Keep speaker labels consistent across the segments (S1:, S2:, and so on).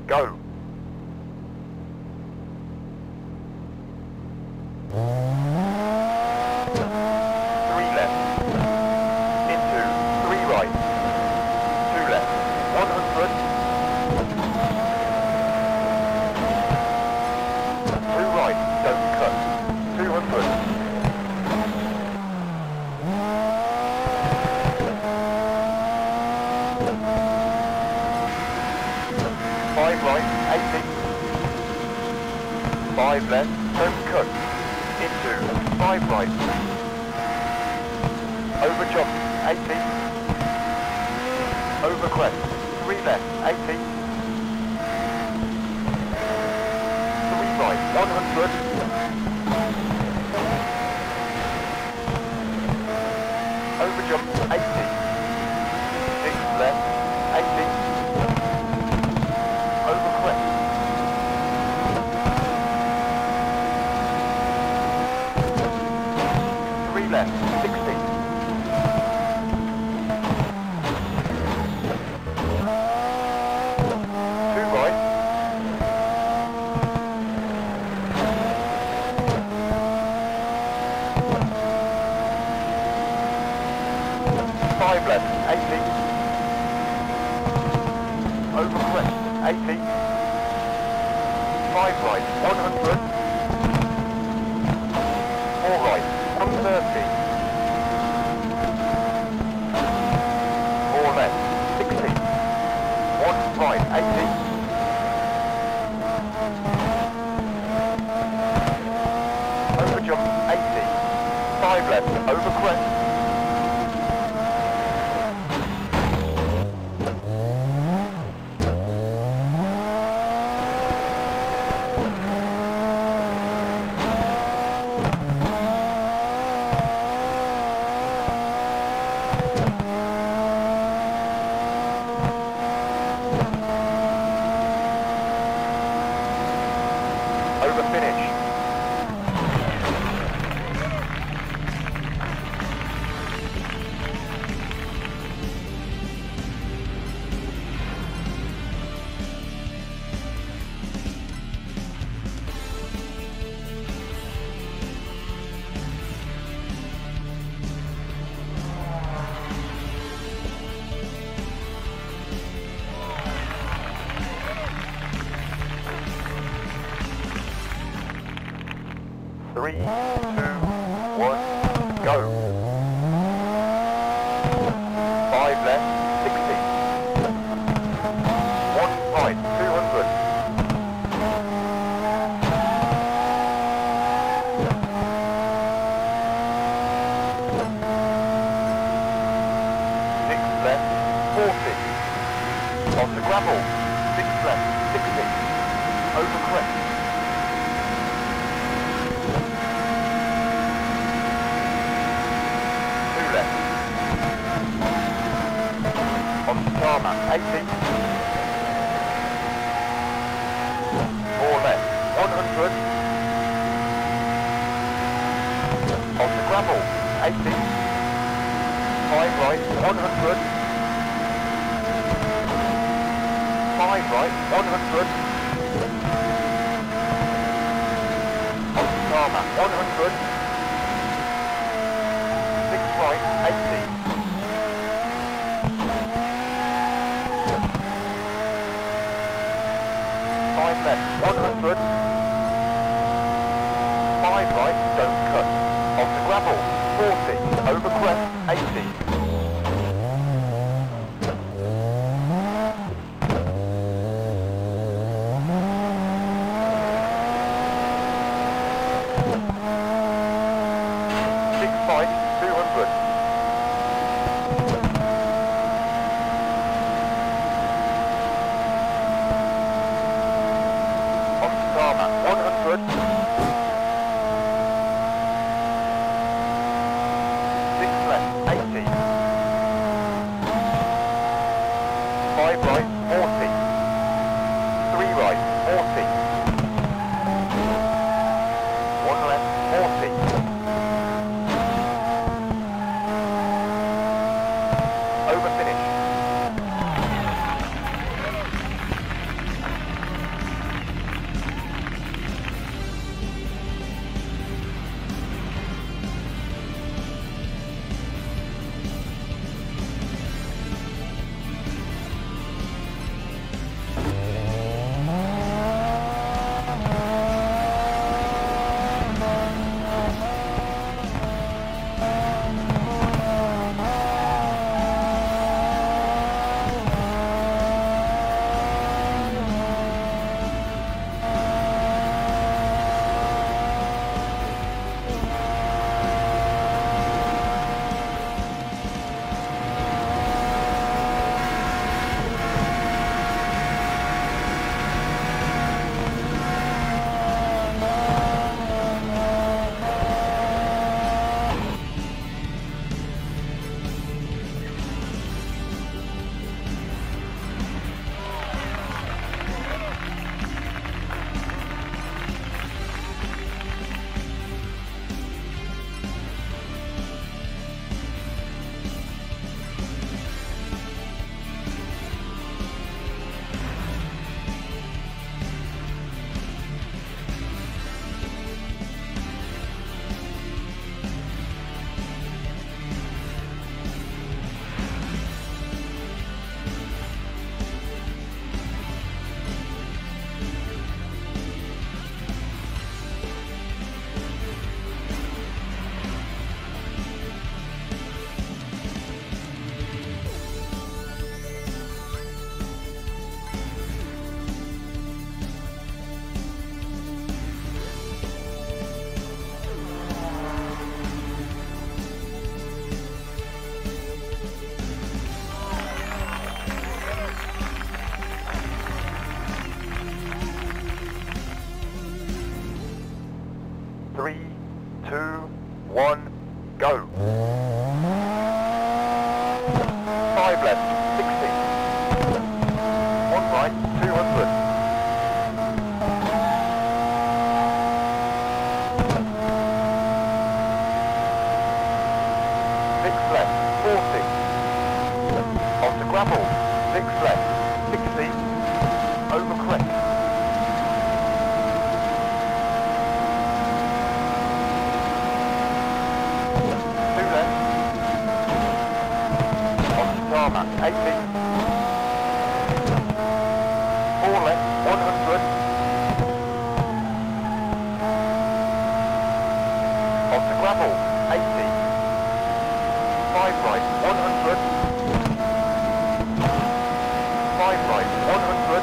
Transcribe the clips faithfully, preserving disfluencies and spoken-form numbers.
S1: Go. Three left. Into. Three right. Two left. one hundred. Two right. Don't cut. two hundred. Five right. eighty. Five left. Don't cut. Into. Five right. Over jump. eighty. Over crest. Three left. eighty. Three right. one hundred. Over jump. eighty. Six left. eighty. Over crest. Three left. sixty. Two right. Five left. eighty. Over crest. eighty. Five right. one hundred. Four right. one thirty. Four left. sixty. One right. eighty. Over jump. eighty. Five left. Over crest. Over finish. Three, two, one, go. Five left, sixty. One right, two hundred. Six left, forty. On the gravel. Six left, sixty. Over crest. On the tarmac, eighty. Four left, one hundred. On the gravel, eighty. Five right, one hundred. Five right, one hundred. On the tarmac, one hundred. Six right, eighty. Five left, one hundred. Five right, don't cut. On the gravel, forty. Over crest, eighty. Six five, two hundred. Tarmac, one hundred. Six left, eighty. three, two, one, go. Five left, sixty. One right, two hundred. Six left, forty. Onto gravel, six left, sixty. Over crest. Two left. Onto tarmac, eighty. Four left, one hundred. Onto gravel, eighty. Five right, one hundred. Five right, one hundred.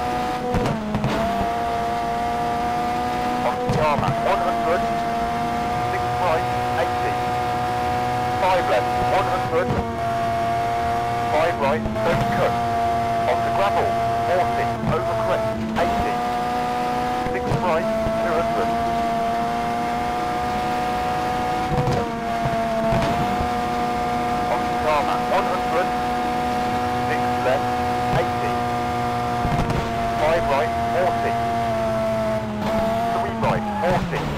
S1: Onto tarmac, one hundred. Six right, eighty. Five left, one hundred. Five right, don't cut. Onto gravel, forty. Over crest, eighty. Six right, two hundred. Onto tarmac, one hundred. Six left, eighty. Five right, forty. Three right, forty.